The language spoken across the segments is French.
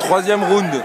Troisième round.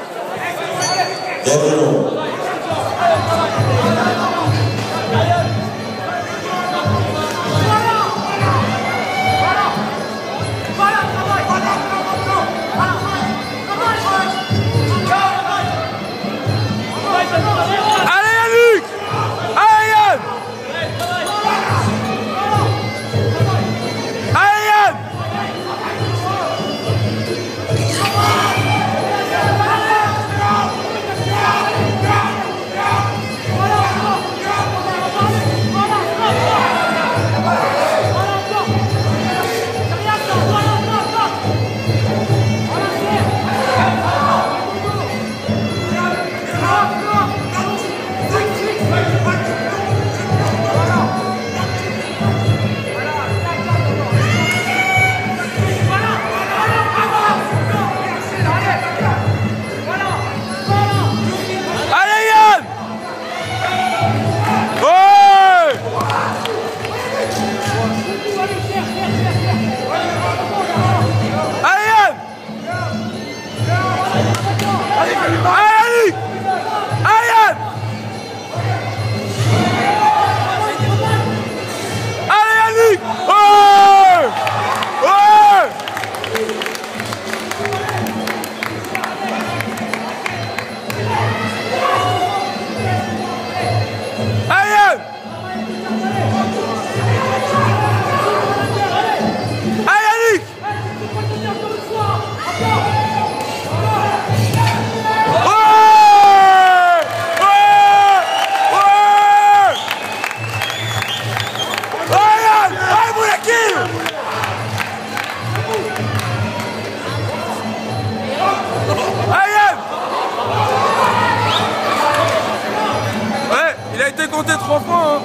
Il a été compté 3 fois. Hein.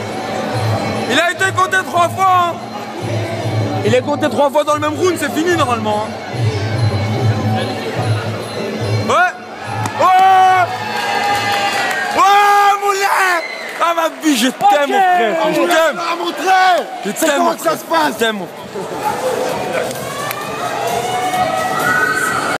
Il a été compté 3 fois. Hein. Il est compté 3 fois dans le même round, c'est fini normalement. Hein. Ouais. Ouais. Ouais, Moulin. Ah ma vie, je t'aime mon frère. Je t'aime. Je t'aime mon frère. Je t'aime mon frère.